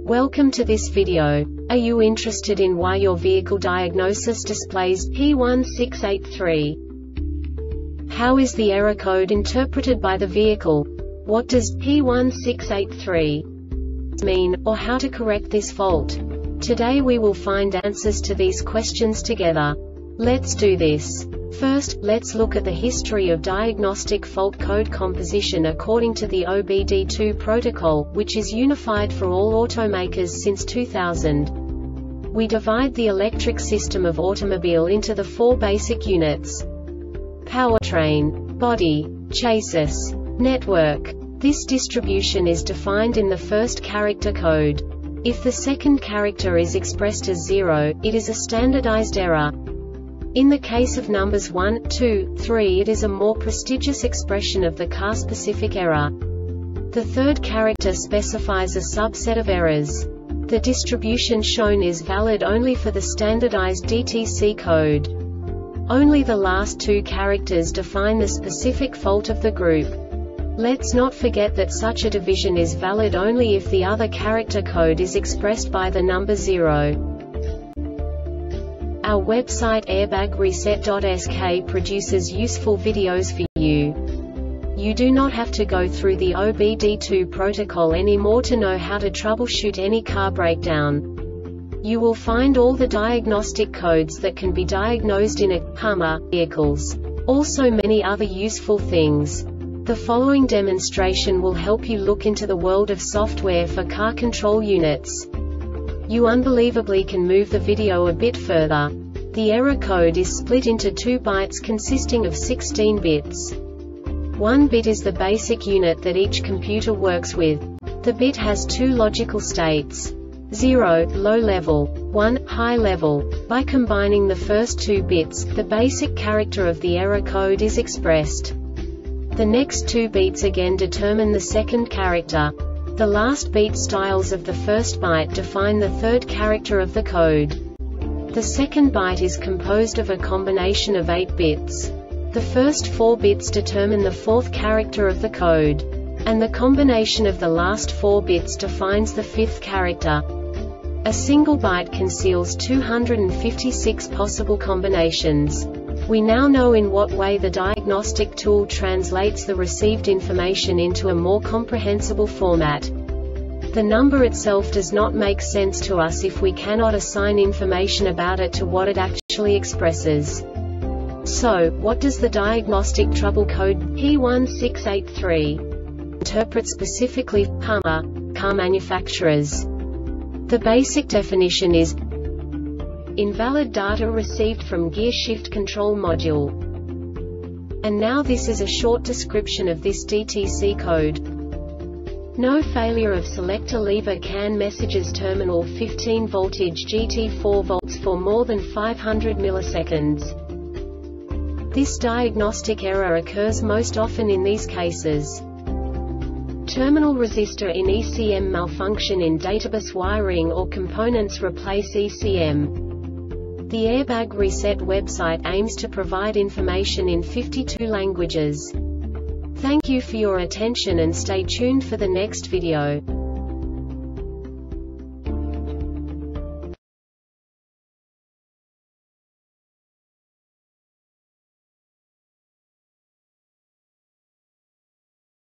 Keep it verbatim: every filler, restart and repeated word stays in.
Welcome to this video. Are you interested in why your vehicle diagnosis displays P one six eight three? How is the error code interpreted by the vehicle? What does P one six eight three mean, or how to correct this fault? Today we will find answers to these questions together. Let's do this. First, let's look at the history of diagnostic fault code composition according to the O B D two protocol, which is unified for all automakers since two thousand. We divide the electric system of automobile into the four basic units: powertrain, body, chassis, network. This distribution is defined in the first character code. If the second character is expressed as zero, it is a standardized error. In the case of numbers one, two, three, it is a more prestigious expression of the car-specific error. The third character specifies a subset of errors. The distribution shown is valid only for the standardized D T C code. Only the last two characters define the specific fault of the group. Let's not forget that such a division is valid only if the other character code is expressed by the number zero. Our website airbag reset dot S K produces useful videos for you. You do not have to go through the O B D two protocol anymore to know how to troubleshoot any car breakdown. You will find all the diagnostic codes that can be diagnosed in a Hummer vehicles. Also many other useful things. The following demonstration will help you look into the world of software for car control units. You unbelievably can move the video a bit further. The error code is split into two bytes consisting of sixteen bits. One bit is the basic unit that each computer works with. The bit has two logical states: zero, low level, one, high level. By combining the first two bits, the basic character of the error code is expressed. The next two beats again determine the second character. The last beat styles of the first byte define the third character of the code. The second byte is composed of a combination of eight bits. The first four bits determine the fourth character of the code. And the combination of the last four bits defines the fifth character. A single byte conceals two hundred fifty-six possible combinations. We now know in what way the diagnostic tool translates the received information into a more comprehensible format. The number itself does not make sense to us if we cannot assign information about it to what it actually expresses. So, what does the diagnostic trouble code P one six eight three interpret specifically for Hummer car manufacturers? The basic definition is invalid data received from gear shift control module. And now this is a short description of this D T C code. No failure of selector lever CAN messages terminal fifteen voltage G T four volts for more than five hundred milliseconds. This diagnostic error occurs most often in these cases: terminal resistor in E C M malfunction in databus wiring or components replace E C M. The Airbag Reset website aims to provide information in fifty-two languages. Thank you for your attention and stay tuned for the next video.